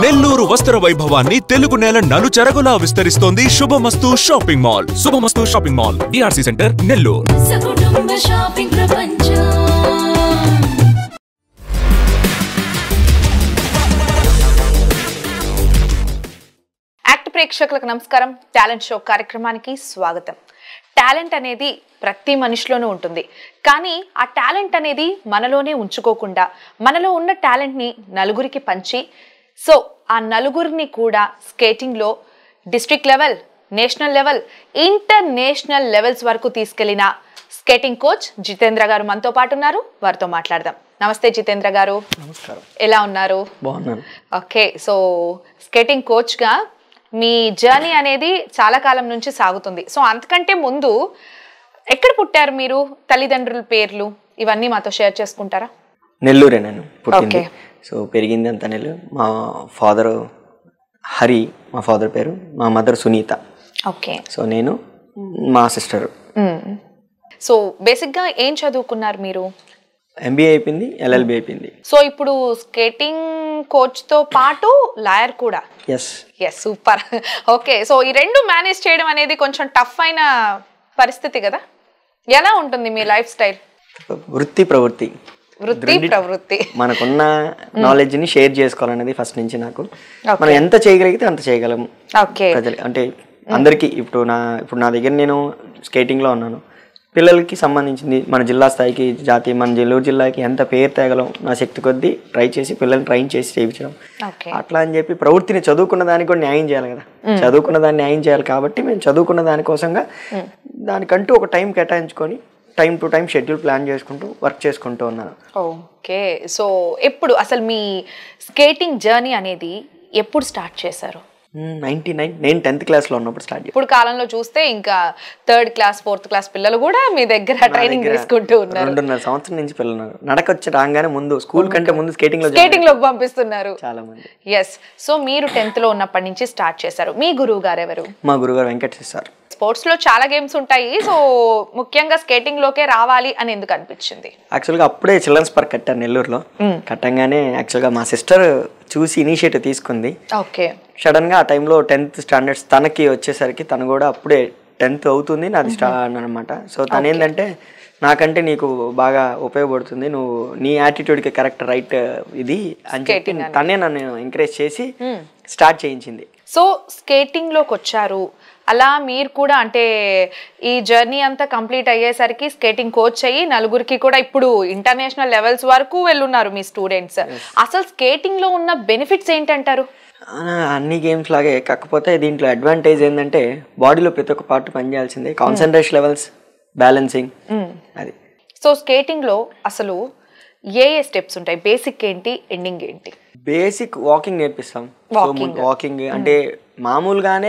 నెల్లూరు వస్త్ర వైభవాన్ని తెలుగు నేల నలుచెరగులా విస్తరిస్తోంది Shubhamastu shopping mall. Shubhamastu shopping mall, DRC centre, Nellore. యాక్ట్ ప్రేక్షకులకు నమస్కారం. టాలెంట్ షో కార్యక్రమానికి స్వాగతం. టాలెంట్ అనేది ప్రతి మనిషిలోనూ ఉంటుంది, కానీ ఆ టాలెంట్ అనేది మనలోనే ఉంచుకోకుండా మనలో ఉన్న టాలెంట్ని నలుగురికి పంచి ఆ నలుగురిని కూడా స్కేటింగ్లో district level, national level, international levels వరకు తీసుకెళ్లిన స్కేటింగ్ కోచ్ జితేంద్ర గారు మనతో పాటు ఉన్నారు. వారితో మాట్లాడదాం. నమస్తే జితేంద్ర గారు. నమస్కారం. ఎలా ఉన్నారు? బాగున్నాను. ఓకే, సో స్కేటింగ్ కోచ్గా మీ జర్నీ అనేది చాలా కాలం నుంచి సాగుతుంది. సో అంతకంటే ముందు ఎక్కడ పుట్టారు మీరు? తల్లిదండ్రుల పేర్లు ఇవన్నీ మాతో షేర్ చేసుకుంటారా? నెల్లూరే నేను పుట్టింది. సో పెరిగింది అంతా నెల్లూరు. మా ఫాదర్ హరి, మా ఫాదర్ పేరు. మా మదర్ సునీత. ఓకే. సో నేను, మా సిస్టర్. సో బేసిక్గా ఏం చదువుకున్నారు మీరు? ఎంబీఏ అయిపోయింది, ఎల్ఎల్బి అయిపోయింది. సో ఇప్పుడు స్కేటింగ్ కోచ్తో పాటు లాయర్ కూడా. ఎస్. సూపర్. ఓకే, సో ఈ రెండు మేనేజ్ చేయడం అనేది కొంచెం టఫ్ అయిన పరిస్థితి కదా. ఎలా ఉంటుంది మీ లైఫ్ స్టైల్? వృత్తి ప్రవృత్తి మనకున్న నాలెడ్జ్ ని షేర్ చేసుకోవాలనేది ఫస్ట్ నుంచి నాకు. మనం ఎంత చేయగలిగితే అంత చేయగలము ప్రజలు, అంటే అందరికీ. ఇప్పుడు నా దగ్గర నేను స్కేటింగ్ లో ఉన్నాను. పిల్లలకి సంబంధించింది మన జిల్లా స్థాయికి, జాతీయ, మన నెల్లూరు జిల్లాకి ఎంత పేరు తేగలం నా శక్తి కొద్దీ ట్రై చేసి పిల్లల్ని ట్రైన్ చేసి చేయించడం. అట్లా అని చెప్పి ప్రవృత్తిని చదువుకున్న దానికి కూడా న్యాయం చేయాలి కదా. చదువుకున్న దాన్ని న్యాయం చేయాలి కాబట్టి మేము చదువుకున్న దానికోసంగా దానికంటూ ఒక టైం కేటాయించుకొని time to time schedule plan చేసుకుంటూ వర్క్ చేసుకుంటూ ఉన్నాను. ఓకే, సో ఎప్పుడు అసలు మీ స్కేటింగ్ జర్నీ అనేది ఎప్పుడు స్టార్ట్ చేశారు? 99, నేను 10th క్లాస్లో ఉన్నప్పుడు స్టార్ట్. ఇప్పుడు కాలంలో చూస్తే ఇంకా 3rd క్లాస్ 4th క్లాస్ పిల్లలు కూడా మీ దగ్గర ట్రైనింగ్ తీసుకుంటూ ఉన్నారు. 2.5 సంవత్సరం నుంచి పిల్లలు నడకొచ్చి రాగానే ముందు స్కూల్ కంటే ముందు స్కేటింగ్ లోకి పంపిస్తున్నారు చాలా మంది. ఎస్. సో మీరు 10th లో ఉన్నప్పటి నుంచి స్టార్ట్ చేశారు. మీ గురువు గారు ఎవరు? మా గురువు గారు వెంకటేష్ సార్. స్పోర్ట్స్ లో చాలా గేమ్స్ ఉంటాయి, సో ముఖ్యంగా స్కేటింగ్ లోకే రావాలి అని ఎందుకు అనిపించింది? యాక్చువల్గా అప్పుడే చిల్డ్రన్స్ పార్క్ కట్టారు నెల్లూరులో. కట్టంగానే యాక్చువల్గా మా సిస్టర్ చూసి ఇనిషియేటివ్ తీసుకుంది. ఓకే. సడన్ గా ఆ టైంలో 10th స్టాండర్డ్స్ తనకి వచ్చేసరికి, తను కూడా అప్పుడే 10th అవుతుంది, నాది స్టార్ట్ అనమాట. సో తను ఏంటంటే, నాకంటే నీకు బాగా ఉపయోగపడుతుంది, నువ్వు నీ యాటిట్యూడ్కి కరెక్ట్ రైట్ ఇది అని చెప్పి తనే నన్ను ఎంకరేజ్ చేసి స్టార్ట్ చేయించింది. సో స్కేటింగ్ లోకి వచ్చారు. అలా మీరు కూడా అంటే ఈ జర్నీ అంతా కంప్లీట్ అయ్యేసరికి స్కేటింగ్ కోచ్ అయ్యి నలుగురికి కూడా ఇప్పుడు ఇంటర్నేషనల్ లెవెల్స్ వరకు వెళ్ళున్నారు మీ స్టూడెంట్స్. అసలు స్కేటింగ్ లో ఉన్న బెనిఫిట్స్ ఏంటంటారు? అన్ని గేమ్స్ లాగే, కాకపోతే దీంట్లో అడ్వాంటేజ్ ఏంటంటే బాడీలో ప్రతి ఒక్క పార్ట్ పనిచేయాల్సిందే. కాన్సన్ట్రేషన్ లెవెల్స్, బ్యాలెన్సింగ్ అది. సో స్కేటింగ్ లో అసలు ఏ స్టెప్స్ ఉంటాయి? బేసిక్ ఏంటి, ఎండింగ్ ఏంటి? బేసిక్ వాకింగ్ నేర్పిస్తాం. వాకింగ్ అంటే మామూలుగానే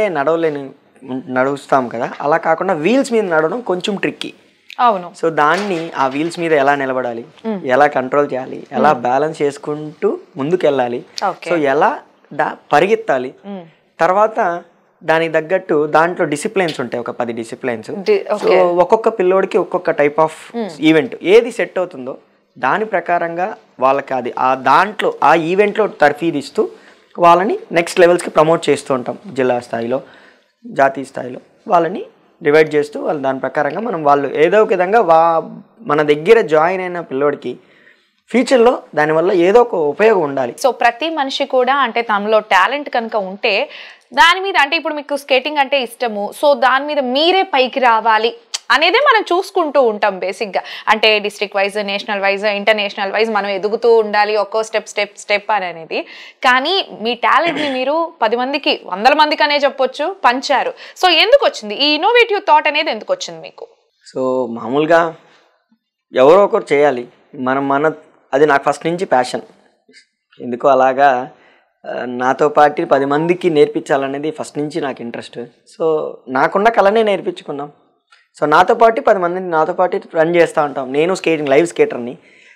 నడుస్తాం కదా, అలా కాకుండా వీల్స్ మీద నడవడం కొంచెం ట్రిక్కీ. అవును. సో దాన్ని ఆ వీల్స్ మీద ఎలా నిలబడాలి, ఎలా కంట్రోల్ చేయాలి, ఎలా బ్యాలెన్స్ చేసుకుంటూ ముందుకెళ్ళాలి, సో ఎలా పరిగెత్తాలి, తర్వాత దానికి తగ్గట్టు దాంట్లో డిసిప్లైన్స్ ఉంటాయి, ఒక 10 డిసిప్లైన్స్. సో ఒక్కొక్క పిల్లోడికి ఒక్కొక్క టైప్ ఆఫ్ ఈవెంట్ ఏది సెట్ అవుతుందో దాని ప్రకారంగా వాళ్ళకి అది దాంట్లో ఆ ఈవెంట్లో తర్ఫీదిస్తూ వాళ్ళని నెక్స్ట్ లెవెల్స్కి ప్రమోట్ చేస్తూ ఉంటాం. జిల్లా స్థాయిలో, జాతీయ స్థాయిలో వాళ్ళని డివైడ్ చేస్తూ వాళ్ళు దాని ప్రకారంగా వాళ్ళు ఏదో ఒక విధంగా మన దగ్గర జాయిన్ అయిన పిల్లోడికి ఫ్యూచర్లో దానివల్ల ఏదో ఒక ఉపయోగం ఉండాలి. సో ప్రతి మనిషి కూడా అంటే తనలో టాలెంట్ కనుక ఉంటే దాని మీద, అంటే ఇప్పుడు మీకు స్కేటింగ్ అంటే ఇష్టము, సో దాని మీద మీరే పైకి రావాలి అనేదే మనం చూసుకుంటూ ఉంటాం బేసిక్గా. అంటే district wise, national wise, international wise మనం ఎదుగుతూ ఉండాలి ఒక్కో స్టెప్ అనేది. కానీ మీ టాలెంట్ని మీరు 10 మందికి, 100 మందికి అనే చెప్పొచ్చు పంచారు. సో ఎందుకు వచ్చింది ఈ ఇన్నోవేటివ్ థాట్ అనేది? ఎందుకు వచ్చింది మీకు? సో మామూలుగా ఎవరో ఒకరు చేయాలి, అది నాకు ఫస్ట్ నుంచి ప్యాషన్. ఎందుకో అలాగా నాతో పాటు 10 మందికి నేర్పించాలనేది ఫస్ట్ నుంచి నాకు ఇంట్రెస్ట్. సో నాకున్న కళనే నేర్పించుకున్నాం. సో నాతో పాటు 10 మందిని నాతో పాటు రన్ చేస్తూ ఉంటాం. నేను స్కేటింగ్ లైవ్ స్కేటర్ని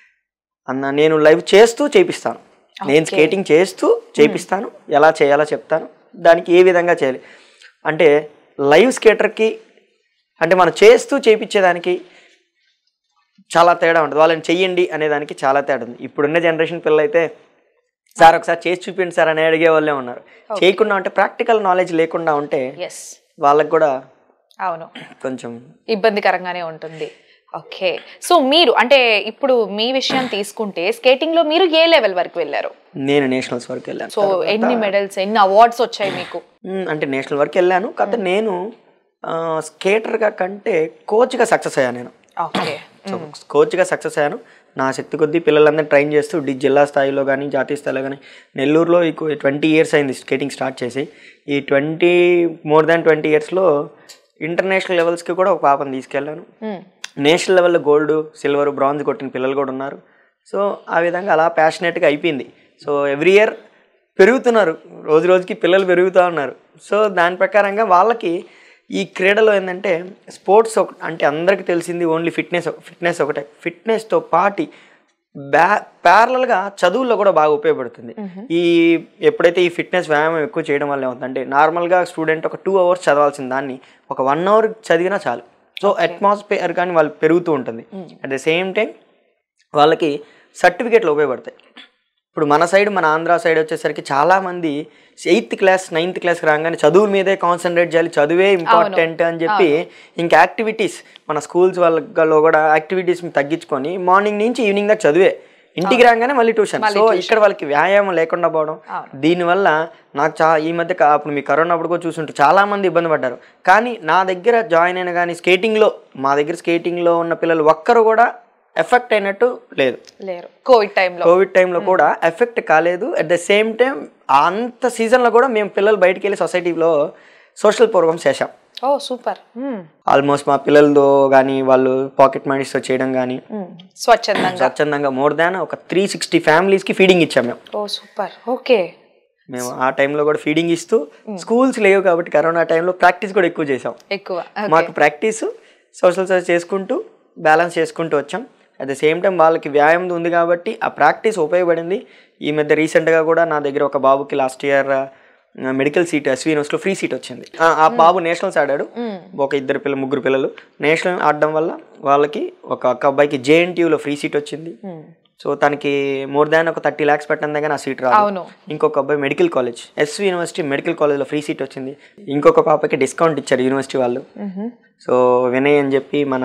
నేను లైవ్ చేస్తూ చేపిస్తాను. నేను స్కేటింగ్ చేస్తూ చేపిస్తాను, ఎలా చేయాలో చెప్తాను, దానికి ఏ విధంగా చేయాలి. అంటే లైవ్ స్కేటర్కి అంటే మనం చేస్తూ చేపించేదానికి చాలా తేడా ఉంటుంది. వాళ్ళని చెయ్యండి అనేదానికి చాలా తేడా ఉంది. ఇప్పుడున్న జనరేషన్ పిల్లలు అయితే సార్ ఒకసారి చేసి చూపించండి సార్ అని అడిగే వాళ్ళే ఉన్నారు. చేయకుండా ఉంటే ప్రాక్టికల్ నాలెడ్జ్ లేకుండా ఉంటే వాళ్ళకి కూడా అవును కొంచెం ఇబ్బందికరంగానే ఉంటుంది. ఓకే, సో మీరు అంటే ఇప్పుడు మీ విషయం తీసుకుంటే స్కేటింగ్ లో మీరు ఏ లెవెల్ వరకు వెళ్ళారు? నేను నేషనల్స్ వరకు వెళ్ళాను. సో ఎన్ని మెడల్స్, ఎన్ని అవార్డ్స్ వచ్చాయి మీకు? అంటే నేషనల్ వరకు వెళ్ళాను, కాకపోతే నేను స్కేటర్గా కంటే కోచ్గా సక్సెస్ అయ్యాను నేను. ఓకే, సో కోచ్గా సక్సెస్ అయ్యాను. నా శక్తి కొద్దీ పిల్లలందరినీ ట్రైన్ చేస్తూ జిల్లా స్థాయిలో కానీ జాతీయ స్థాయిలో కానీ, నెల్లూరులో 20 years అయింది స్కేటింగ్ స్టార్ట్ చేసి. ఈ more than 20 yearsలో ఇంటర్నేషనల్ లెవెల్స్కి కూడా ఒక పాపను తీసుకెళ్ళాను. నేషనల్ లెవెల్లో గోల్డ్, సిల్వర్, బ్రాంజ్ కొట్టిన పిల్లలు కూడా ఉన్నారు. సో ఆ విధంగా అలా ప్యాషనేట్గా అయిపోయింది. సో ఎవ్రీ ఇయర్ పెరుగుతున్నారు, రోజు రోజుకి పిల్లలు పెరుగుతూ ఉన్నారు. సో దాని ప్రకారంగా వాళ్ళకి ఈ క్రీడలో ఏంటంటే స్పోర్ట్స్ అంటే అందరికీ తెలిసింది ఓన్లీ ఫిట్నెస్ ఒకటే. ఫిట్నెస్తో పాటు ప్యారలల్గా చదువుల్లో కూడా బాగా ఉపయోగపడుతుంది. ఎప్పుడైతే ఈ ఫిట్నెస్ వ్యాయామం ఎక్కువ చేయడం వల్ల ఏమవుతుందంటే, నార్మల్గా స్టూడెంట్ ఒక 2 hours చదవాల్సిన దాన్ని ఒక 1 hour చదివినా చాలు. సో అట్మాస్ఫియర్ కానీ వాళ్ళు పెరుగుతూ ఉంటుంది. అట్ ద సేమ్ టైం వాళ్ళకి సర్టిఫికేట్లు ఉపయోగపడతాయి. ఇప్పుడు మన సైడ్, మన ఆంధ్ర సైడ్ వచ్చేసరికి చాలామంది 8th class 9th class రాగానే చదువు మీదే కాన్సన్ట్రేట్ చేయాలి, చదువే ఇంపార్టెంట్ అని చెప్పి ఇంకా యాక్టివిటీస్ మన స్కూల్స్ వాళ్ళలో కూడా యాక్టివిటీస్ తగ్గించుకొని మార్నింగ్ నుంచి ఈవినింగ్ దాకా చదివే, ఇంటికి రాగానే మళ్ళీ ట్యూషన్. సో ఇక్కడ వాళ్ళకి వ్యాయామం లేకుండా పోవడం, దీనివల్ల నాకు ఈ మధ్య అప్పుడు మీ కరోనా అప్పుడు కూడా చూసుంటే చాలామంది ఇబ్బంది పడ్డారు. కానీ నా దగ్గర జాయిన్ అయిన కానీ మా దగ్గర స్కేటింగ్లో ఉన్న పిల్లలు ఒక్కరు కూడా ఎఫెక్ట్ అయినట్టు లేరు. కోవిడ్ టైంలో కూడా ఎఫెక్ట్ కాలేదు. అట్ ద సేమ్ టైం అంత సీజన్లో కూడా మేము పిల్లలు బయటికి వెళ్ళి సొసైటీలో సోషల్ ప్రోగ్రామ్స్ చేశాం. సూపర్. ఆల్మోస్ట్ మా పిల్లలతో కానీ వాళ్ళు పాకెట్ మనీస్తో చేయడం కానీ స్వచ్ఛందంగా మోర్ దాన్ ఒక 360 ఫ్యామిలీస్కి ఫీడింగ్ ఇచ్చాం మేము. సూపర్. ఓకే, మేము ఆ టైంలో కూడా ఫీడింగ్ ఇస్తూ, స్కూల్స్ లేవు కాబట్టి కరోనా టైంలో ప్రాక్టీస్ కూడా ఎక్కువ చేసాం. మాకు ప్రాక్టీస్ సోషల్ సర్వీస్ చేసుకుంటూ బ్యాలెన్స్ చేసుకుంటూ వచ్చాం. అట్ ద సేమ్ టైం వాళ్ళకి వ్యాయామం ఉంది కాబట్టి ఆ ప్రాక్టీస్ ఉపయోగపడింది. ఈ మధ్య రీసెంట్గా కూడా నా దగ్గర ఒక బాబుకి last year medical seat SV యూనివర్సిటీలో ఫ్రీ సీట్ వచ్చింది. ఆ బాబు నేషనల్స్ ఆడాడు. ఒక 3 పిల్లలు నేషనల్ ఆడడం వల్ల వాళ్ళకి ఒక అబ్బాయికి JNTUలో ఫ్రీ సీట్ వచ్చింది. సో తనకి మోర్ దాన్ ఒక 30 lakhs పెట్టిన దగ్గర ఆ సీట్ రాదు. ఇంకొక అబ్బాయి medical college, SV university medical కాలేజ్లో ఫ్రీ సీట్ వచ్చింది. ఇంకొక పాపకి డిస్కౌంట్ ఇచ్చారు యూనివర్సిటీ వాళ్ళు. సో వినయ్ అని చెప్పి మన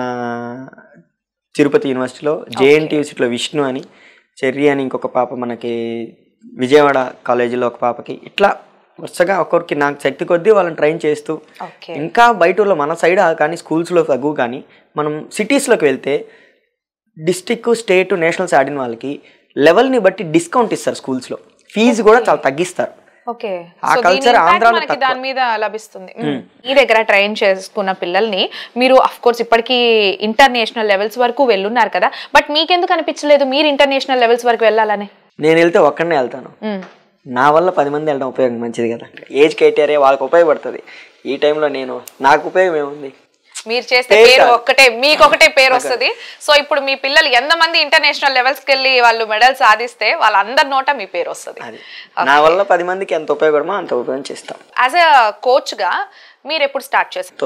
తిరుపతి యూనివర్సిటీలో, JNTU సీట్లో విష్ణు అని, చెర్రీ అని ఇంకొక పాప మనకి విజయవాడ కాలేజీలో ఒక పాపకి, ఇట్లా వరుసగా ఒక్కొక్కరికి నాకు శక్తి కొద్దీ వాళ్ళని ట్రైన్ చేస్తూ, ఇంకా బయట ఊళ్ళో మన సైడ్ కానీ స్కూల్స్లో తగ్గు, కానీ మనం సిటీస్లోకి వెళ్తే డిస్ట్రిక్ట్, స్టేట్, నేషనల్స్ ఆడిన వాళ్ళకి లెవెల్ని బట్టి డిస్కౌంట్ ఇస్తారు. స్కూల్స్లో ఫీజు కూడా చాలా తగ్గిస్తారు. ఆ కల్చర్ ఆంధ్రాలో దాని మీద లభిస్తుంది. మీ దగ్గర ట్రైన్ చేసుకున్న పిల్లల్ని మీరు అఫ్ కోర్స్ ఇప్పటికీ ఇంటర్నేషనల్ లెవెల్స్ వరకు వెళ్ళున్నారు కదా, బట్ మీకెందుకు అనిపించలేదు మీరు ఇంటర్నేషనల్ లెవెల్స్ వరకు వెళ్ళాలని? నేను వెళ్తే ఒక్కడనే వెళ్తాను, నా వల్ల 10 మంది వెళ్ళడం ఉపయోగం మంచిది కదా. ఏజ్ క్రైటీరియా వాళ్ళకి ఉపయోగపడుతుంది. ఈ టైంలో నాకు ఉపయోగం ఏముంది? మీరు చేస్తే పేరు మీకొకటే పేరు వస్తుంది. సో ఇప్పుడు మీ పిల్లలు ఎంతమంది ఇంటర్నేషనల్ లెవెల్స్కి వెళ్ళి వాళ్ళు మెడల్ సాధిస్తే వాళ్ళందరి నోట మీ పేరు వస్తుంది. నా వల్ల 10 మందికి ఎంత ఉపయోగపడమో అంత ఉపయోగం చేస్తాం. యాజ్ ఎ కోచ్ గా మీరు ఎప్పుడు స్టార్ట్ చేశారు?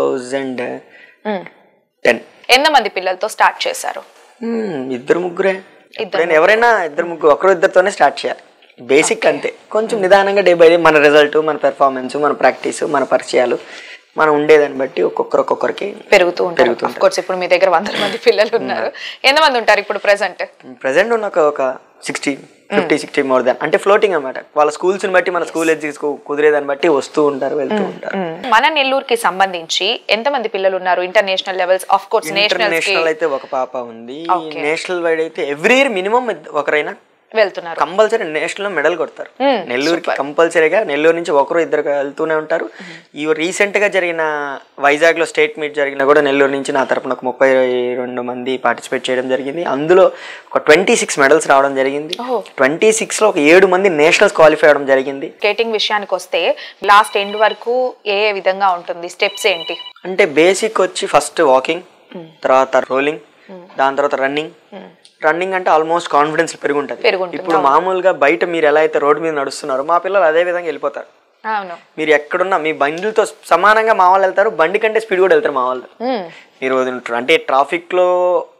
2010. ఎంతమంది పిల్లలతో స్టార్ట్ చేశారు? 2-3. ఎవరైనా 2-3, ఒకరు ఇద్దరితోనే స్టార్ట్ చేయాలి. బేసిక్ అంతే. కొంచెం నిదానంగా డే బై డే మన రిజల్ట్, మన పెర్ఫార్మెన్స్, మన ప్రాక్టీస్, మన పరిచయాలు మనం ఉండేదాన్ని బట్టి ఒక్కొక్కరికి పెరుగుతూ ఉంటారు. ఆఫ్ కోర్స్ ఇప్పుడు మీ దగ్గర 100 మంది పిల్లలు ఉన్నారు. ఎంతమంది ఉంటారు ఇప్పుడు ప్రెసెంట్? ఉన్న ఒక 50-60 మోర్ దాన్, అంటే ఫ్లోటింగ్ అన్నమాట. వాళ్ళ స్కూల్స్ ని బట్టి, మన స్కూల్ కుదిరేదాన్ని బట్టి వస్తూ ఉంటారు, వెళ్తూ ఉంటారు. మన నెల్లూరుకి సంబంధించి ఎంతమంది పిల్లలు ఉన్నారు international levels? Of course national అయితే ఒక పాప ఉంది. నేషనల్ వైడ్ అయితే ఎవ్రీ ఇయర్ మినిమం ఒకరైనా వెళ్తున్నారు. కంపల్సరీ నేషనల్ లో మెడల్ కొడతారు. నెల్లూరుకి కంపల్సరీగా, నెల్లూరు నుంచి 1-2 వెళ్తూనే ఉంటారు. ఈ రీసెంట్ గా జరిగిన వైజాగ్ లో స్టేట్ మీట్ జరిగిన కూడా నెల్లూరు నుంచి నా తరపున ఒక 32 మంది పార్టిసిపేట్ చేయడం జరిగింది. అందులో ఒక 26 మెడల్స్ రావడం జరిగింది. 26 లో ఒక 7 మంది నేషనల్స్ క్వాలిఫై అవడం జరిగింది. స్కేటింగ్ విషయానికి వస్తే లాస్ట్ ఎండ్ వరకు ఏ విధంగా ఉంటుంది? స్టెప్స్ ఏంటి? అంటే బేసిక్ వచ్చి ఫస్ట్ వాకింగ్, తర్వాత రోలింగ్, దాని తర్వాత రన్నింగ్ అంటే ఆల్మోస్ట్ కాన్ఫిడెన్స్ పెరుగుంటుంది. ఇప్పుడు మామూలుగా బయట మీరు ఎలా అయితే రోడ్డు మీద నడుస్తున్నారో మా పిల్లలు అదే విధంగా వెళ్ళిపోతారు. మీరు ఎక్కడున్నా మీ బండిలతో సమానంగా మా వాళ్ళు వెళ్తారు, బండి కంటే స్పీడ్ కూడా వెళ్తారు మా వాళ్ళు. మీరు అంటే ట్రాఫిక్ లో అది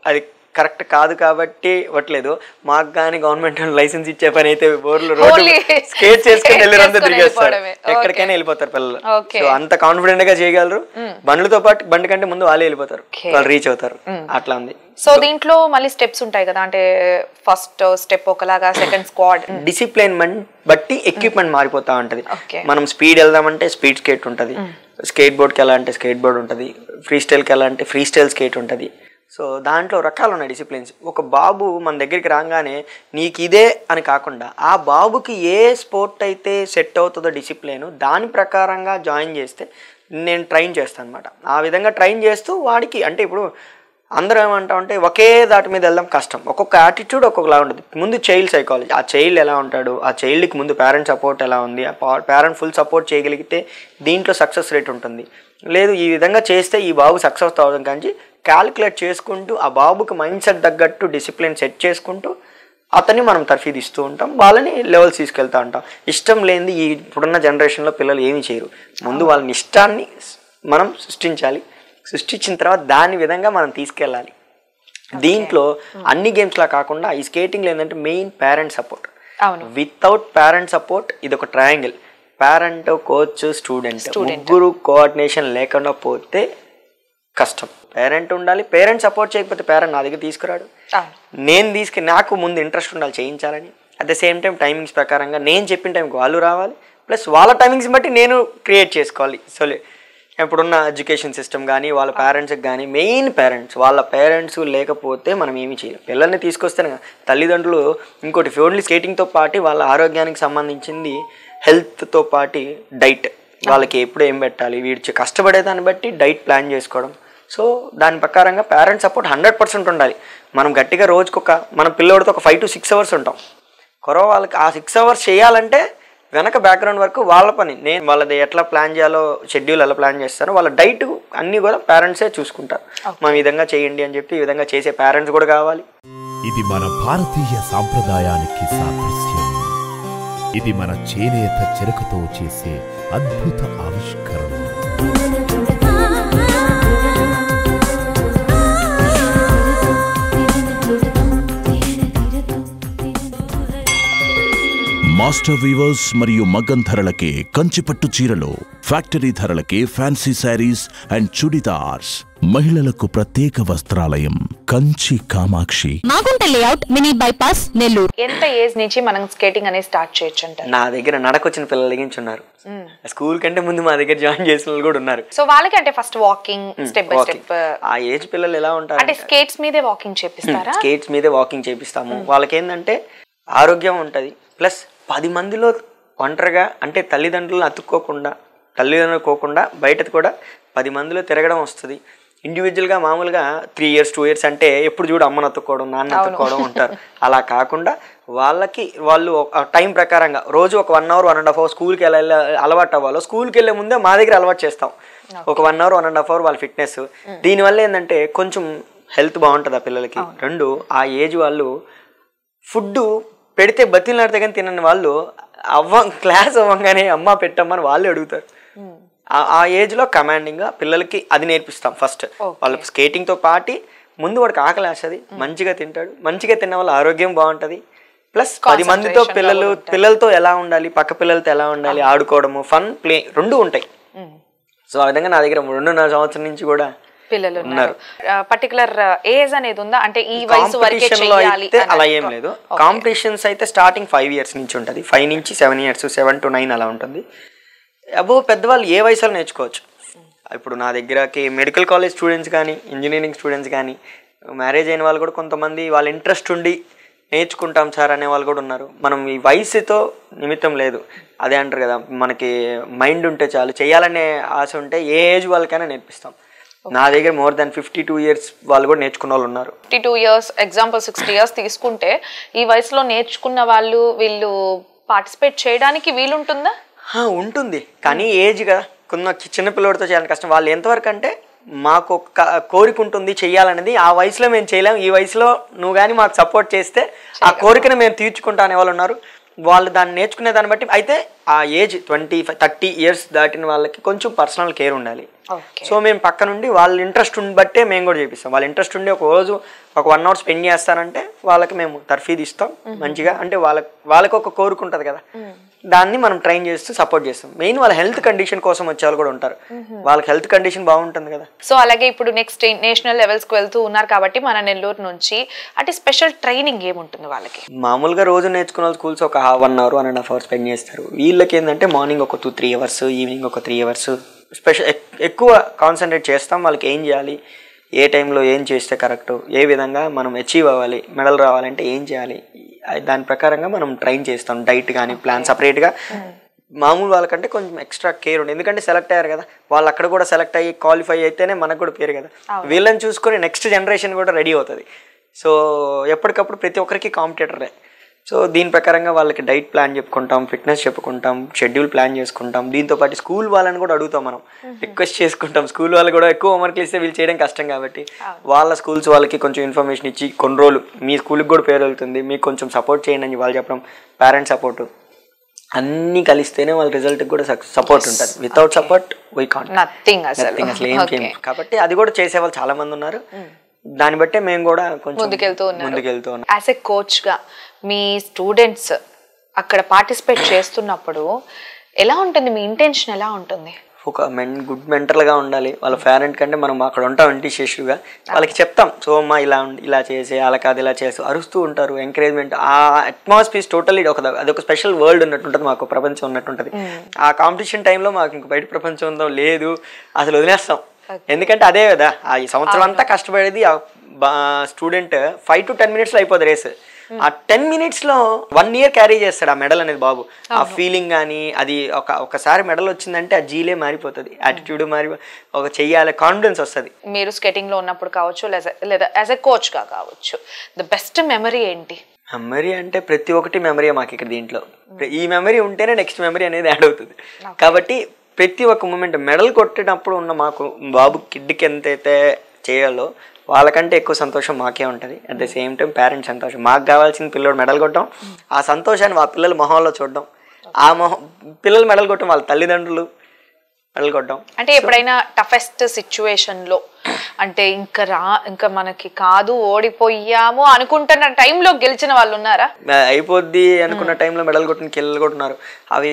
కరెక్ట్ కాదు కాబట్టి ఇవ్వట్లేదు. మాకు కానీ గవర్నమెంట్ లైసెన్స్ ఇచ్చే పని అయితే బోర్లు రోడ్డు స్కేట్ చేసుకుని వెళ్ళి తిరిగేస్తారు, ఎక్కడికైనా వెళ్ళిపోతారు పిల్లలు. సో అంత కాన్ఫిడెంట్ గా చేయగలరు. బండ్లతో పాటు బండి కంటే ముందు వాళ్ళే వెళ్ళిపోతారు, వాళ్ళు రీచ్ అవుతారు. అట్లా ఉంది. సో దీంట్లో మళ్ళీ స్టెప్స్ ఉంటాయి కదా, అంటే ఫస్ట్ స్టెప్ ఒకలాగా, సెకండ్ స్క్వాడ్, డిసిప్లిన్ బట్టి ఎక్విప్మెంట్ మారిపోతా ఉంటది. మనం స్పీడ్ వెళ్దామంటే స్పీడ్ స్కేట్ ఉంటది, స్కేట్ బోర్డ్కి ఎలా అంటే స్కేట్ బోర్డ్ ఉంటుంది, ఫ్రీ స్టైల్కి ఎలా అంటే ఫ్రీ స్టైల్ స్కేట్ ఉంటుంది. సో దాంట్లో రకాలు ఉన్నాయి డిసిప్లిన్స్. ఒక బాబు మన దగ్గరికి రాగానే నీకు ఇదే అని కాకుండా ఆ బాబుకి ఏ స్పోర్ట్ అయితే సెట్ అవుతుందో డిసిప్లిన్ దాని ప్రకారంగా జాయిన్ చేస్తే నేను ట్రైన్ చేస్తాను అనమాట. ఆ విధంగా ట్రైన్ చేస్తూ వాడికి అంటే ఇప్పుడు అందరూ ఏమంటామంటే ఒకే దాటి మీద వెళ్దాం కష్టం, ఒక్కొక్క యాటిట్యూడ్ ఒక్కొక్కలా ఉంటుంది. ముందు చైల్డ్ సైకాలజీ, ఆ చైల్డ్ ఎలా ఉంటాడు, ఆ చైల్డ్కి ముందు పేరెంట్ సపోర్ట్ ఎలా ఉంది, ఆ పేరెంట్ ఫుల్ సపోర్ట్ చేయగలిగితే దీంట్లో సక్సెస్ రేట్ ఉంటుంది. లేదు ఈ విధంగా చేస్తే ఈ బాబు సక్సెస్ అవ్వడం కానీ క్యాలిక్యులేట్ చేసుకుంటూ ఆ బాబుకి మైండ్ సెట్ తగ్గట్టు డిసిప్లిన్ సెట్ చేసుకుంటూ అతన్ని మనం తర్ఫీదు ఇస్తూ ఉంటాం, వాళ్ళని లెవెల్స్ తీసుకెళ్తూ ఉంటాం. ఇష్టం లేనిది ఈ ఇప్పుడున్న జనరేషన్లో పిల్లలు ఏమీ చేయరు. ముందు వాళ్ళని ఇష్టాన్ని మనం సృష్టించాలి, సృష్టించిన తర్వాత దాని విధంగా మనం తీసుకెళ్ళాలి. దీంట్లో అన్ని గేమ్స్లా కాకుండా ఈ స్కేటింగ్లో ఏంటంటే main parent support. Without parent support ఇది ఒక ట్రయాంగిల్, పేరెంట్ కోచ్ స్టూడెంట్ ముగ్గురు కోఆర్డినేషన్ లేకుండా పోతే కష్టం. పేరెంట్ ఉండాలి, పేరెంట్ సపోర్ట్ చేయకపోతే పేరెంట్ నా దగ్గర తీసుకురాడు. నేను నాకు ముందు ఇంట్రెస్ట్ ఉండాలి చేయించాలని. At the same time timings ప్రకారంగా నేను చెప్పిన టైంకి వాళ్ళు రావాలి, ప్లస్ వాళ్ళ టైమింగ్స్ బట్టి నేను క్రియేట్ చేసుకోవాలి. సో ఇప్పుడున్న ఎడ్యుకేషన్ సిస్టమ్ కానీ వాళ్ళ పేరెంట్స్కి కానీ మెయిన్ పేరెంట్స్, వాళ్ళ పేరెంట్స్ లేకపోతే మనం ఏమీ చేయలేం. పిల్లల్ని తీసుకొస్తేనే తల్లిదండ్రులు ఇంకోటి ఓన్లీ స్కేటింగ్తో పాటు వాళ్ళ ఆరోగ్యానికి సంబంధించింది హెల్త్తో పాటు డైట్, వాళ్ళకి ఎప్పుడు ఏం పెట్టాలి, వీడి కష్టపడే దాన్ని బట్టి డైట్ ప్లాన్ చేసుకోవడం. సో దాని ప్రకారంగా పేరెంట్ సపోర్ట్ 100% ఉండాలి. మనం గట్టిగా రోజుకొక మన పిల్లోడితో ఒక 5 to 6 hours ఉంటాం. వాళ్ళకి ఆ 6 hours చేయాలంటే వెనక బ్యాక్గ్రౌండ్ వరకు వాళ్ళ పని. నేను వాళ్ళది ఎట్లా ప్లాన్ చేయాలో షెడ్యూల్ ఎలా ప్లాన్ చేస్తానో వాళ్ళ డైట్ అన్నీ కూడా పేరెంట్సే చూసుకుంటారు. మనం ఈ విధంగా చేయండి అని చెప్పి ఈ విధంగా చేసే పేరెంట్స్ కూడా కావాలి. ఇది మన భారతీయ సాంప్రదాయానికి సాదృశ్యం. ఇది మన చేనేత చెరకుతో చేసే అద్భుత ఆవిష్కరణ. మాస్టర్ వీవర్స్ మరియు మగ్గం ధరలకే కంచిపట్టు చీరలు, ఫ్యాక్టరీ ధరలకే ఫ్యాన్సీ శారీస్ అండ్ చుడిదార్స్, మహిళలకు ప్రత్యేక వస్త్రాలయం Kanchi Kamakshi. Magunta layout, mini bypass, Nellore. ఎంత ఏజ్ నుంచి మనం స్కేటింగ్ అనేది స్టార్ట్ చేయొచ్చు అంటారు? నా దగ్గర నడకొచ్చిన పిల్లల దగ్గర ఉన్నారు, స్కూల్ కంటే ముందు మా దగ్గర జాయిన్ చేసిన వాళ్ళు కూడా ఉన్నారు. సో వాళ్ళకి అంటే first walking step by step. ఆ ఏజ్ పిల్లలు ఎలా ఉంటారు అంటే స్కేట్స్ మీదే వాకింగ్ చేపిస్తారా? స్కేట్స్ మీదే వాకింగ్ చేపిస్తాము. వాళ్ళకి ఏంటంటే ఆరోగ్యం ఉంటుంది, ప్లస్ 10 మందిలో ఒంటరిగా అంటే తల్లిదండ్రులను అతుక్కోకుండా బయటది కూడా 10 మందిలో తిరగడం వస్తుంది. ఇండివిజువల్గా మామూలుగా 3 years 2 years అంటే ఎప్పుడు చూడు అమ్మను అతుక్కోవడం నాన్న అతుక్కోవడం ఉంటారు. అలా కాకుండా వాళ్ళు టైం ప్రకారంగా రోజు ఒక 1 hour 1.5 hour స్కూల్కి వెళ్ళే అలవాటు అవ్వాలో స్కూల్కి వెళ్ళే ముందే మా దగ్గర అలవాటు చేస్తాం. ఒక 1 hour 1.5 hour వాళ్ళ ఫిట్నెస్. దీనివల్ల ఏంటంటే కొంచెం హెల్త్ బాగుంటుంది ఆ పిల్లలకి. 2 ఆ ఏజ్ వాళ్ళు ఫుడ్ పెడితే బతిలాడితే కానీ తినని వాళ్ళు క్లాస్ అవ్వగానే అమ్మ పెట్టమ్మని వాళ్ళు అడుగుతారు. ఆ ఏజ్లో కమాండింగ్గా పిల్లలకి అది నేర్పిస్తాం. ఫస్ట్ వాళ్ళ స్కేటింగ్తో పాటు ముందు వాడికి ఆకలి వేస్తుంది, మంచిగా తింటాడు, మంచిగా తిన్న వాళ్ళ ఆరోగ్యం బాగుంటుంది. ప్లస్ 10 మందితో పిల్లలతో ఎలా ఉండాలి, పక్క పిల్లలతో ఎలా ఉండాలి, ఆడుకోవడము, ఫన్, ప్లే 2 ఉంటాయి. సో ఆ విధంగా నా దగ్గర 2.5 సంవత్సరం నుంచి కూడా పిల్లలు ఉన్నారు. పర్టికులర్ ఏజ్ అనేది ఉందా, అంటే ఈ వయసు వరకే చేయాలి అలా ఏం లేదు. కాంపిటీషన్స్ అయితే స్టార్టింగ్ 5 years నుంచి ఉంటుంది, 5 నుంచి 7 years, 7 to 9 అలా ఉంటుంది. అబోవ్ పెద్దవాళ్ళు ఏ వయసులో నేర్చుకోవచ్చు. ఇప్పుడు నా దగ్గరకి మెడికల్ కాలేజ్ స్టూడెంట్స్ కానీ, ఇంజనీరింగ్ స్టూడెంట్స్ కానీ, మ్యారేజ్ అయిన వాళ్ళు కూడా కొంతమంది వాళ్ళ ఇంట్రెస్ట్ ఉండి నేర్చుకుంటాం సార్ అనే వాళ్ళు కూడా ఉన్నారు. మనం ఈ వయసుతో నిమిత్తం లేదు. అదే అంటారు కదా, మనకి మైండ్ ఉంటే చాలు, చేయాలనే ఆశ ఉంటే ఏ ఏజ్ వాళ్ళకైనా నేర్పిస్తాం. నా దగ్గర మోర్ దాన్ 52 years వాళ్ళు కూడా నేర్చుకున్న వాళ్ళు ఉన్నారు. 52 years ఎగ్జాంపుల్ 60 years తీసుకుంటే ఈ వయసులో నేర్చుకున్న వాళ్ళు వీళ్ళు పార్టిసిపేట్ చేయడానికి వీలుంటుందా? ఉంటుంది, కానీ ఏజ్ కదా, కొన్ని చిన్నపిల్లడితో చేయాలని కష్టం. వాళ్ళు ఎంతవరకు అంటే మాకు ఒక కోరిక ఉంటుంది చెయ్యాలనేది, ఆ వయసులో మేము చేయలేము, ఈ వయసులో నువ్వు కానీ మాకు సపోర్ట్ చేస్తే ఆ కోరికను మేము తీర్చుకుంటా అనే వాళ్ళు ఉన్నారు. వాళ్ళు దాన్ని నేర్చుకునే దాన్ని బట్టి అయితే ఆ ఏజ్ 25-30 years దాటిన వాళ్ళకి కొంచెం పర్సనల్ కేర్ ఉండాలి. సో మేము పక్క నుండి వాళ్ళ ఇంట్రెస్ట్ బట్టే మేము కూడా చేపిస్తాం. వాళ్ళ ఇంట్రెస్ట్ ఉండి ఒక రోజు ఒక 1 hour స్పెండ్ చేస్తారంటే వాళ్ళకి మేము తర్ఫీదు ఇస్తాం మంచిగా. అంటే వాళ్ళకి ఒక కోరిక ఉంటుంది కదా, దాన్ని మనం ట్రైన్ చేస్తూ సపోర్ట్ చేస్తాం. మెయిన్ వాళ్ళ హెల్త్ కండిషన్ కోసం వచ్చే వాళ్ళు కూడా ఉంటారు, వాళ్ళకి హెల్త్ కండిషన్ బాగుంటుంది కదా. సో అలాగే ఇప్పుడు నెక్స్ట్ నేషనల్ లెవెల్స్కి వెళ్తూ ఉన్నారు కాబట్టి మన నెల్లూరు నుంచి అంటే స్పెషల్ ట్రైనింగ్ ఏముంటుంది వాళ్ళకి? మామూలుగా రోజు నేర్చుకున్న స్కూల్స్ ఒక 1 hour 1.5 hours స్పెండ్ చేస్తారు. వీళ్ళకి ఏంటంటే మార్నింగ్ ఒక 2-3 hours, ఈవినింగ్ ఒక 3 hours స్పెషల్ ఎక్కువ కాన్సన్ట్రేట్ చేస్తాం. వాళ్ళకి ఏం చేయాలి, ఏ టైంలో ఏం చేస్తే కరెక్ట్, ఏ విధంగా మనం అచీవ్ అవ్వాలి, మెడల్ రావాలంటే ఏం చేయాలి, దాని ప్రకారంగా మనం ట్రైన్ చేస్తాం. డైట్ కానీ ప్లాన్ సపరేట్గా. మామూలు వాళ్ళకంటే కొంచెం ఎక్స్ట్రా కేర్ ఉంది, ఎందుకంటే సెలెక్ట్ అయ్యారు కదా, వాళ్ళు అక్కడ కూడా సెలెక్ట్ అయ్యి క్వాలిఫై అయితేనే మనకు కూడా పేరు కదా. వీళ్ళని చూసుకొని నెక్స్ట్ జనరేషన్ కూడా రెడీ అవుతుంది. సో ఎప్పటికప్పుడు ప్రతి ఒక్కరికి కాంపిటేటరే. సో దీని ప్రకారంగా వాళ్ళకి డైట్ ప్లాన్ చెప్పుకుంటాం, ఫిట్నెస్ చెప్పుకుంటాం, షెడ్యూల్ ప్లాన్ చేసుకుంటాం. దీంతోపాటు స్కూల్ వాళ్ళని కూడా అడుగుతాం, మనం రిక్వెస్ట్ చేసుకుంటాం. స్కూల్ వాళ్ళు కూడా ఎక్కువ హోంవర్క్లు ఇస్తే వీళ్ళు చేయడం కష్టం కాబట్టి వాళ్ళ స్కూల్స్ వాళ్ళకి కొంచెం ఇన్ఫర్మేషన్ ఇచ్చి కొన్ని రోజులు మీ స్కూల్కి కూడా పేరు వెళ్తుంది, మీకు కొంచెం సపోర్ట్ చేయండి అని వాళ్ళు చెప్పడం. పేరెంట్స్ సపోర్ట్ అన్నీ కలిస్తేనే వాళ్ళ రిజల్ట్కి కూడా సపోర్ట్ ఉంటుంది. Without support we can't nothing అసలు ఏం. కాబట్టి అది కూడా చేసేవాళ్ళు చాలా మంది ఉన్నారు. దాన్ని బట్టే మేము కూడా కొంచెం ముందుకెళ్తూ ఉన్నాం. యాజ్ ఎ కోచ్గా మీ స్టూడెంట్స్ అక్కడ పార్టిసిపేట్ చేస్తున్నప్పుడు ఎలా ఉంటుంది, మీ ఇంటెన్షన్ ఎలా ఉంటుంది? ఒక గుడ్ మెంటర్గా ఉండాలి. వాళ్ళ పేరెంట్ కంటే మనం అక్కడ ఉంటాం ఇంటిషియస్గా వాళ్ళకి చెప్తాం. సో అమ్మ ఇలా చేసే, అలా కాదు ఇలా చేసి అరుస్తూ ఉంటారు. ఎంకరేజ్మెంట్, ఆ అట్మాస్ఫియర్ టోటల్లీ అదొక స్పెషల్ వరల్డ్ ఉన్నట్టుంటుంది, మాకు ప్రపంచం ఉన్నట్టుంటుంది. ఆ కాంపిటీషన్ టైంలో మాకు ఇంక బయట ప్రపంచం ఉందో లేదు అసలు వదిలేస్తాం. ఎందుకంటే అదే కదా ఆ ఈ సంవత్సరం అంతా కష్టపడేది. స్టూడెంట్ 5 to 10 minutes అయిపోతుంది రేస్. ఆ 10 minutes 1 year క్యారీ చేస్తాడు ఆ మెడల్ అనేది బాబు. ఆ ఫీలింగ్ కానీ అది ఒకసారి మెడల్ వచ్చిందంటే ఆ జీలే మారిపోతుంది, యాటిట్యూడ్ మారి ఒక చెయ్యాలి కాన్ఫిడెన్స్ వస్తుంది. మీరు స్కేటింగ్ లో ఉన్నప్పుడు కావచ్చు లేదా యాజ్ ఎ కోచ్ గా కావచ్చు, ద బెస్ట్ మెమరీ ఏంటి? మెమరీ అంటే ప్రతి ఒక్కటి మెమరీ మాకు ఇక్కడ దీంట్లో. ఈ మెమరీ ఉంటేనే నెక్స్ట్ మెమరీ అనేది యాడ్ అవుతుంది. కాబట్టి ప్రతి ఒక్క మూమెంట్ మెడల్ కొట్టినప్పుడు ఉన్న మాకు బాబు కిడ్కి ఎంతైతే చేయాలో వాళ్ళకంటే ఎక్కువ సంతోషం మాకే ఉంటుంది. At the same time parents సంతోషం. మాకు కావాల్సిన పిల్లడు మెడల్ కొట్టడం, ఆ సంతోషాన్ని వాళ్ళ పిల్లల మొహంలో చూడడం, ఆ పిల్లలు మెడల్ కొట్టడం, వాళ్ళ తల్లిదండ్రులు మెడల్ కొట్టడం. అంటే ఎప్పుడైనా టఫెస్ట్ సిచ్యువేషన్లో అంటే ఇంకా మనకి కాదు ఓడిపోయాము అనుకుంటున్న టైంలో గెలిచిన వాళ్ళు ఉన్నారా? అయిపోద్ది అనుకున్న టైంలో మెడల్ కొట్టిన కిల్లలు కొట్టున్నారు. అవి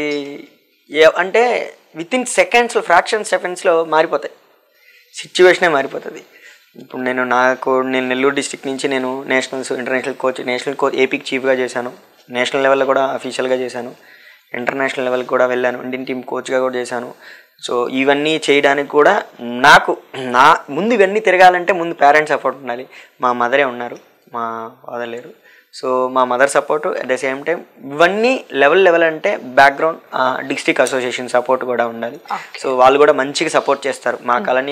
అంటే విత్ ఇన్ సెకండ్స్లో, ఫ్రాక్షన్ సెకండ్స్లో మారిపోతాయి, సిచ్యువేషనే మారిపోతుంది. ఇప్పుడు నేను నెల్లూరు డిస్ట్రిక్ట్ నుంచి నేను నేషనల్స్, ఇంటర్నేషనల్ కోచ్ ఏపీకి చీఫ్గా చేశాను. నేషనల్ లెవెల్లో కూడా అఫీషియల్గా చేశాను. ఇంటర్నేషనల్ లెవెల్కి కూడా వెళ్ళాను. ఇండియన్ టీం కోచ్గా కూడా చేశాను. సో ఇవన్నీ చేయడానికి కూడా ముందు ఇవన్నీ తిరగాలంటే ముందు పేరెంట్స్ సపోర్ట్ ఉండాలి. మా మదరే ఉన్నారు, మా ఫాదర్ లేరు. సో మా mother support, at the same time ఇవన్నీ లెవెల్ అంటే బ్యాక్గ్రౌండ్ డిస్ట్రిక్ట్ అసోసియేషన్ సపోర్ట్ కూడా ఉండాలి. సో వాళ్ళు కూడా మంచిగా సపోర్ట్ చేస్తారు మా కళని.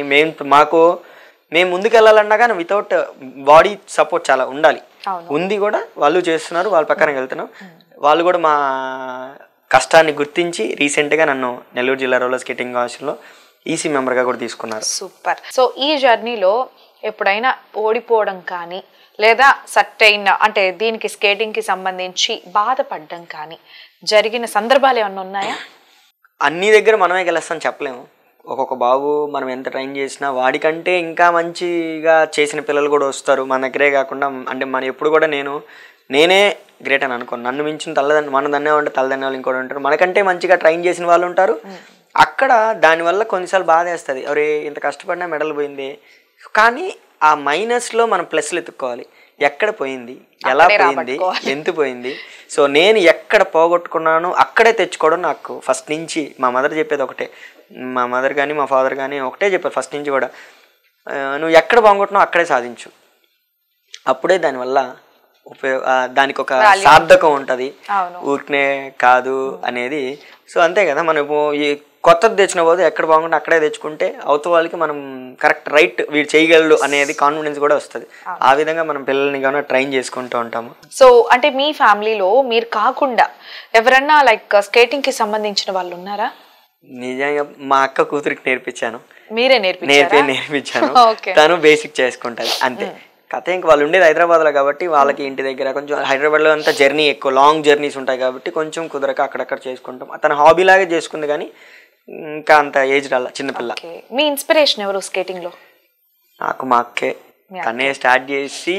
మేము ముందుకు వెళ్ళాలన్నా కానీ వితౌట్ బాడీ సపోర్ట్ చాలా ఉండాలి. ఉంది కూడా, వాళ్ళు చేస్తున్నారు, వాళ్ళ ప్రకారం వెళ్తున్నాం. వాళ్ళు కూడా మా కష్టాన్ని గుర్తించి రీసెంట్గా నన్ను నెల్లూరు జిల్లా రోలర్ స్కేటింగ్ కౌన్సిల్లో ఈసీ మెంబర్గా కూడా తీసుకున్నారు. సూపర్. సో ఈ జర్నీలో ఎప్పుడైనా ఓడిపోవడం కానీ లేదా సర్టైన్ అంటే దీనికి స్కేటింగ్కి సంబంధించి బాధపడడం కానీ జరిగిన సందర్భాలు ఏమన్నా ఉన్నాయా? అన్ని దగ్గర మనమే గెలుస్తాం చెప్పలేము. ఒక్కొక్క బాబు మనం ఎంత ట్రైన్ చేసినా వాడికంటే ఇంకా మంచిగా చేసిన పిల్లలు కూడా వస్తారు మన దగ్గరే కాకుండా. అంటే మన ఎప్పుడు కూడా నేనే గ్రేట్ అని అనుకోను. నన్ను మించిన మన దన్నే ఉంటే తలదన్నే వాళ్ళు ఇంకోటి ఉంటారు. మనకంటే మంచిగా ట్రైన్ చేసిన వాళ్ళు ఉంటారు. అక్కడ దానివల్ల కొన్నిసార్లు బాధ వేస్తుంది, అరే ఇంత కష్టపడినా మెడల్ పోయింది. కానీ ఆ మైనస్లో మనం ప్లస్లు ఎత్తుక్కోవాలి. ఎక్కడ పోయింది, ఎలా పోయింది, ఎంత పోయింది. సో నేను ఎక్కడ పోగొట్టుకున్నాను అక్కడే తెచ్చుకోవడం నాకు ఫస్ట్ నుంచి మా మదర్ చెప్పేది ఒకటే. మా మదర్ కానీ మా ఫాదర్ కానీ ఒకటే చెప్పారు ఫస్ట్ నుంచి కూడా, నువ్వు ఎక్కడ పోగొట్టున్నావు అక్కడే సాధించు, అప్పుడే దానివల్ల దానికి ఒక సార్థకం ఉంటుంది, ఊరికనే కాదు అనేది. సో అంతే కదా, మనం ఈ కొత్తది తెచ్చిన పోతే ఎక్కడ బాగుంటే అక్కడే తెచ్చుకుంటే అవతల వాళ్ళకి మనం కరెక్ట్ రైట్ వీడు చేయగలడు అనేది కాన్ఫిడెన్స్ కూడా వస్తుంది. ఆ విధంగా మనం పిల్లల్ని కానీ ట్రైన్ చేసుకుంటూ ఉంటాము. సో అంటే మీ ఫ్యామిలీలో మీరు కాకుండా ఎవరన్నా లైక్ స్కేటింగ్ కి సంబంధించిన వాళ్ళు ఉన్నారా? నిజంగా మా అక్క కూతురికి నేర్పించాను. మీరే నేర్పించాను. తను బేసిక్ చేసుకుంటుంది అంతే. కథ ఇంక వాళ్ళు ఉండేది హైదరాబాద్లో కాబట్టి వాళ్ళకి ఇంటి దగ్గర కొంచెం హైదరాబాద్లో అంతా జర్నీ ఎక్కువ లాంగ్ జర్నీస్ ఉంటాయి కాబట్టి కొంచెం కుదరక అక్కడక్కడ చేసుకుంటాం. తన హాబీ లాగే చేసుకుంది కానీ ఇంకా అంత ఏజ్ రాల చిన్నపిల్ల. మీ ఇన్స్పిరేషన్ ఎవరు స్కేటింగ్లో? నాకు మా అక్కే. తనే స్టార్ట్ చేసి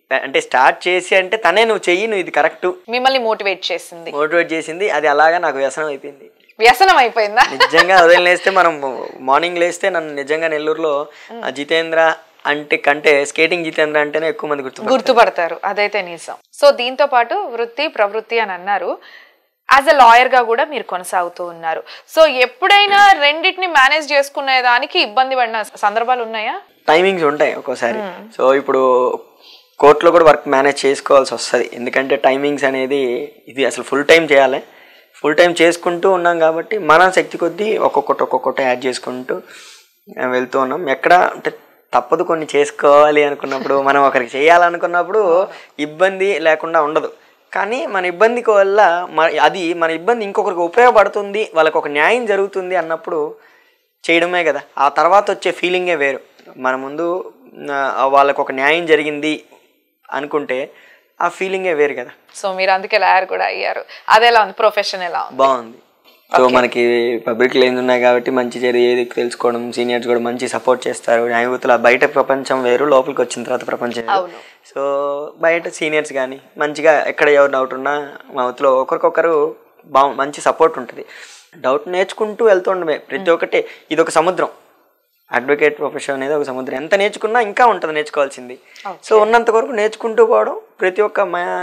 అంటే తనే నువ్వు చెయ్యి, నువ్వు ఇది కరెక్ట్, మిమ్మల్ని మోటివేట్ చేసింది. అది అలాగా నాకు వ్యసనం అయిపోయింది. వ్యసనం అయిపోయిందా? నిజంగా ఉదయం లేస్తే మనం మార్నింగ్ లేస్తే నన్ను నిజంగా నెల్లూరులో జితేంద్ర కంటే స్కేటింగ్ జితేంద్ర అంటేనే ఎక్కువ మంది గుర్తుపడతారు. అదైతే నిజం. సో దీంతో పాటు వృత్తి ప్రవృత్తి అని అన్నారు, యాజ్ అ లాయర్ గా కూడా మీరు కొనసాగుతూ ఉన్నారు. సో ఎప్పుడైనా రెండింటిని మేనేజ్ చేసుకునే దానికి ఇబ్బంది పడిన సందర్భాలు ఉన్నాయా? టైమింగ్స్ ఉంటాయి ఒక్కోసారి. సో ఇప్పుడు కోర్టులో కూడా వర్క్ మేనేజ్ చేసుకోవాల్సి వస్తుంది. ఎందుకంటే టైమింగ్స్ అనేది ఇది అసలు ఫుల్ టైం చేయాలి. ఫుల్ టైం చేసుకుంటూ ఉన్నాం కాబట్టి మన శక్తి కొద్దీ ఒక్కొక్కటి యాడ్ చేసుకుంటూ వెళ్తూ ఉన్నాం. ఎక్కడ అంటే తప్పదు, కొన్ని చేసుకోవాలి అనుకున్నప్పుడు, మనం ఒకరికి చేయాలనుకున్నప్పుడు ఇబ్బంది లేకుండా ఉండదు. కానీ మన ఇబ్బందికి వల్ల మన ఇబ్బంది ఇంకొకరికి ఉపయోగపడుతుంది, వాళ్ళకి ఒక న్యాయం జరుగుతుంది అన్నప్పుడు చేయడమే కదా. ఆ తర్వాత వచ్చే ఫీలింగే వేరు. మన ముందు వాళ్ళకు ఒక న్యాయం జరిగింది అనుకుంటే ఆ ఫీలింగే వేరు కదా. సో మీరు అందుకే లాయర్ కూడా అయ్యారు. అది ఎలా ఉంది? ప్రొఫెషన్ ఎలా ఉంది? బాగుంది. సో మనకి పబ్లిక్ లైన్స్ ఉన్నాయి కాబట్టి మంచి చెడు ఏది తెలుసుకోవడం, సీనియర్స్ కూడా మంచి సపోర్ట్ చేస్తారు. న్యాయమూర్తుల బయట ప్రపంచం వేరు, లోపలికి వచ్చిన తర్వాత ప్రపంచం వేరు. సో బయట సీనియర్స్ కానీ మంచిగా ఎక్కడ ఎవరు డౌట్ ఉన్నా మా ఊరిలో ఒకరికొకరు మంచి సపోర్ట్ ఉంటుంది. డౌట్ నేర్చుకుంటూ వెళ్తుండమే. ప్రతి ఒక్కటి ఇది ఒక సముద్రం. అడ్వకేట్ ప్రొఫెషన్ అనేది ఒక సముద్రం. ఎంత నేర్చుకున్నా ఇంకా ఉంటుంది నేర్చుకోవాల్సింది. సో ఉన్నంత వరకు నేర్చుకుంటూ పోవడం, ప్రతి ఒక్క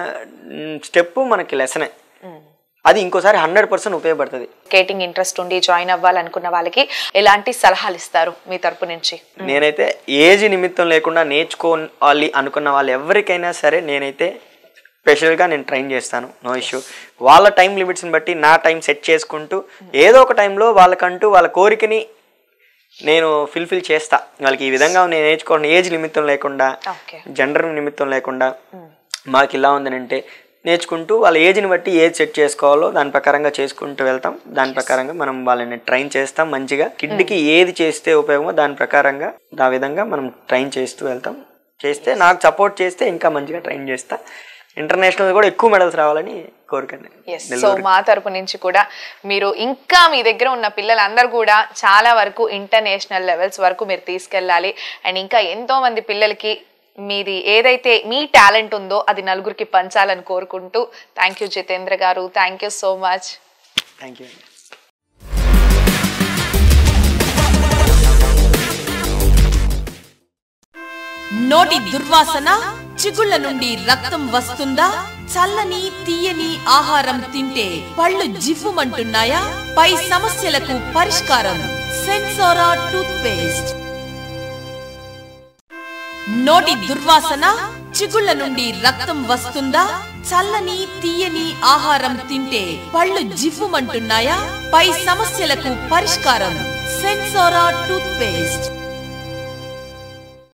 స్టెప్ మనకి లెసనే. అది ఇంకోసారి 100% ఉపయోగపడుతుంది. స్కేటింగ్ ఇంట్రెస్ట్ ఉండి జాయిన్ అవ్వాలనుకున్న వాళ్ళకి ఎలాంటి సలహాలు ఇస్తారు మీ తరపు నుంచి? నేనైతే ఏజ్ నిమిత్తం లేకుండా నేర్చుకోవాలి అనుకున్న వాళ్ళు ఎవరికైనా సరే నేనైతే స్పెషల్గా నేను ట్రైన్ చేస్తాను, నో ఇష్యూ. వాళ్ళ టైం లిమిట్స్ని బట్టి నా టైం సెట్ చేసుకుంటూ ఏదో ఒక టైంలో వాళ్ళకంటూ వాళ్ళ కోరికని నేను ఫుల్ఫిల్ చేస్తా. వాళ్ళకి ఈ విధంగా నేను నేర్చుకోండి, ఏజ్ నిమిత్తం లేకుండా, జెండర్ నిమిత్తం లేకుండా మాకు ఇలా ఉందని అంటే నేర్చుకుంటూ వాళ్ళ ఏజ్ని బట్టి ఏజ్ సెట్ చేసుకోవాలో దాని ప్రకారంగా చేసుకుంటూ వెళ్తాం. దాని ప్రకారంగా మనం వాళ్ళని ట్రైన్ చేస్తాం. మంచిగా కిడ్కి ఏది చేస్తే ఉపయోగమో దాని ప్రకారంగా ఆ విధంగా మనం ట్రైన్ చేస్తూ వెళ్తాం. చేస్తే నాకు సపోర్ట్ చేస్తే ఇంకా మంచిగా ట్రైన్ చేస్తా. ఇంటర్నేషనల్ కూడా ఎక్కువ మెడల్స్ రావాలని కోరుకండి. సో మా తరపు నుంచి కూడా మీరు ఇంకా మీ దగ్గర ఉన్న పిల్లలందరూ కూడా చాలా వరకు ఇంటర్నేషనల్ లెవెల్స్ వరకు మీరు తీసుకెళ్ళాలి. అండ్ ఇంకా ఎంతో మంది పిల్లలకి మీది ఏదైతే మీ టాలెంట్ ఉందో అది నలుగురికి పంచాలని కోరుకుంటూ thank you Jitendra garu. Thank you so much. Thank you. నోటి దుర్వాసన, చిగుళ్ళ నుండి రక్తం వస్తుందా? చల్లని తీయని ఆహారం తింటే పళ్ళు జివ్వుమంటున్నాయా? పై సమస్యలకు పరిష్కారం సెన్సోరా టూత్ పేస్ట్. నోటి దుర్వాసన, చిగుళ్ళ నుండి రక్తం వస్తుందా? చల్లని తీయని ఆహారం తింటే పళ్ళు జివ్వుమంటున్నాయా? పై సమస్యలకు పరిష్కారం సెన్సోరా టూత్ పేస్ట్.